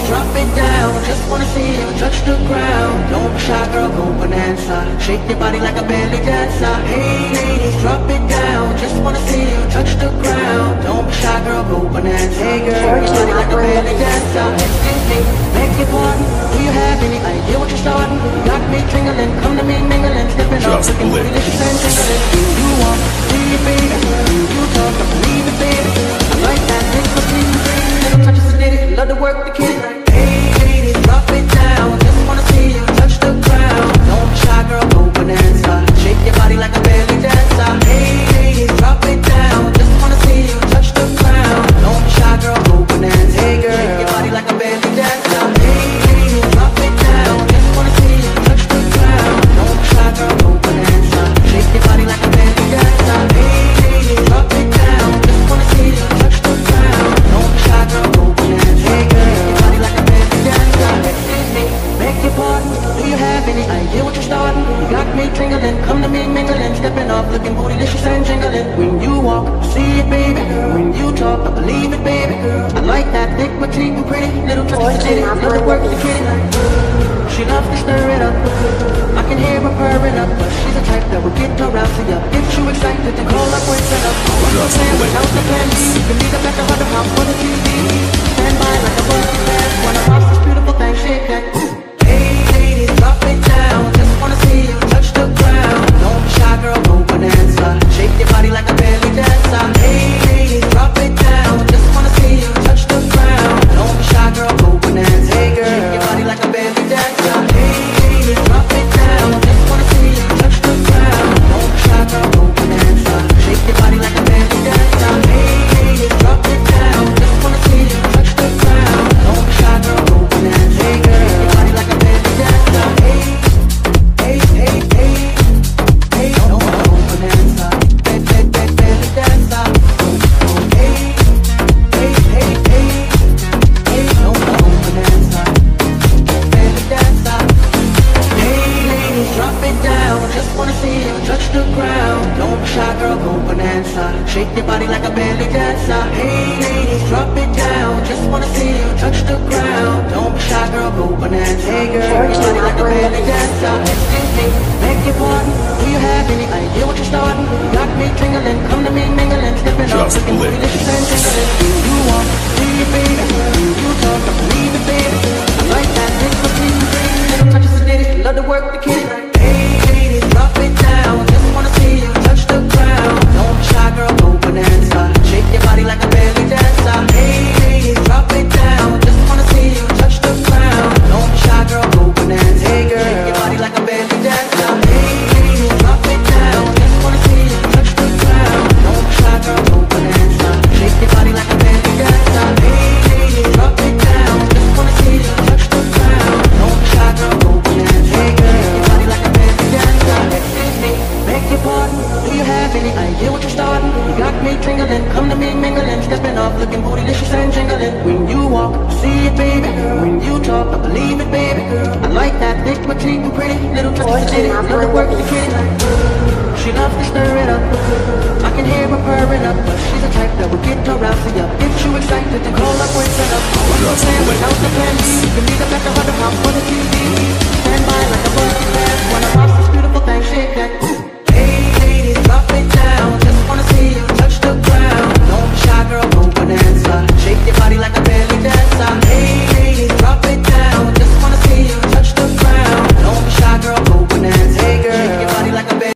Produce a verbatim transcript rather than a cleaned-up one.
drop it down. Just wanna see you touch the ground. Don't be shy, girl, go bonanza. Shake your body like a belly dancer. Hey ladies, drop it down. Just wanna see you touch the ground. Don't be shy, girl, go bonanza. Hey girl, shake your body like a belly dancer. Excuse me, beg your pardon. Do you have any idea what you're starting? Got me tingling, come to me mingling, stepping up, looking delicious and tingling. You want, see it, baby. You talk, I believe it, baby. I like that thing between the three little touches of ditty. Love to work the kitty. Hey ladies, drop it down. Just wanna see you touch the ground. Don't be shy, girl, go bonanza. Shake your body like a belly dancer. Hey ladies, drop it down. Just wanna see you touch the ground. Don't be shy, girl, go bonanza. Hey girl, shake your body like a belly dancer. Hey ladies, drop it down. Just wanna see you touch the ground. Don't be shy, girl, go bonanza. Shake your body like a belly dancer. Hey ladies, drop it down. Just wanna see you touch the ground. Don't be shy, girl, go bonanza. Hey girl, shake your body like a belly dancer. Excuse me, beg your pardon. Do you have any idea what you're starting? You got me tingling, come to me mingling, stepping off, looking bootylicious and jingling. When you walk, I see it, baby. When you talk, I believe it, baby. I like that thick, petite, and pretty little touch of titty. Love to work the kitty. She loves to stir it up. I can hear her purring up, but she's the type that will get around to you, get you excited to call up when set up. What's the plan without the plan B? You can be the best of the house for the T V. Stand by like a bus fast. Wanna watch this beautiful thing shake that. Hey ladies, drop it down. Just wanna see you touch the ground. Don't be shy, girl, go bonanza. Shake your body like a belly dancer. Hey ladies, drop it down. Just wanna see you touch the ground. Don't be shy, girl, go bonanza. Hey girl, shake your body like a belly dancer. Hey ladies, drop it down. Just wanna see you touch the ground. Don't be shy, girl, go bonanza. Shake your body like a belly dancer. Hey ladies, drop it down. Just wanna see you touch the ground. Don't be shy, girl, go bonanza. Hey girl, shake your body like a belly dancer. Hey, hey, hey, hey, hey, don't go bonanza. Be, be, be, belly dancer. Hey, hey, hey, hey, hey, don't go bonanza. Belly dancer. Hey ladies, drop it down. Just wanna see you touch the ground. Don't be shy, girl, go bonanza. Shake your body like a belly dancer. Hey ladies, drop it down. Just wanna see you touch the ground. Don't be shy, girl, go bonanza. Hey girl, shake your body like a belly dancer. Excuse me, beg your pardon. Do you have any idea what you're starting? You got me tingling, come to me mingling, stepping up, looking delicious and jingling. You want, see it, baby. You talk, I believe it, baby. I like that thing between the three little touches of ditty. Love to work the kitty. Hey ladies, drop it down. Just wanna see you touch the ground. Don't be shy, girl, go bonanza. Shake your body like a belly dancer. Hey ladies, drop it down. Just wanna see you touch the ground. Don't be shy, girl, go bonanza. Hey girl, shake your body like a belly dancer. Hey ladies, drop it down. Just wanna see you touch the ground. Don't be shy, girl, go bonanza. Shake your body like a belly dancer. Hey ladies, drop it down. Just wanna see you touch the ground. Don't be shy, girl, go bonanza. Hey girl, shake your body like a belly dancer. Excuse me, beg your pardon. Do you have any idea what you're starting? You got me tingling, come to me mingling, stepping off, looking bootylicious and jingling. When you walk, I see it, baby. When you talk, I believe it, baby. I like that thick, petite, and pretty little touches of titty. Love to work the kitty. She loves to stir it up. I can hear her purring up, but she's the type that will get around to you, get you excited to call up when set up. What's the plan without the plan B? You can be the best of the house for the T V.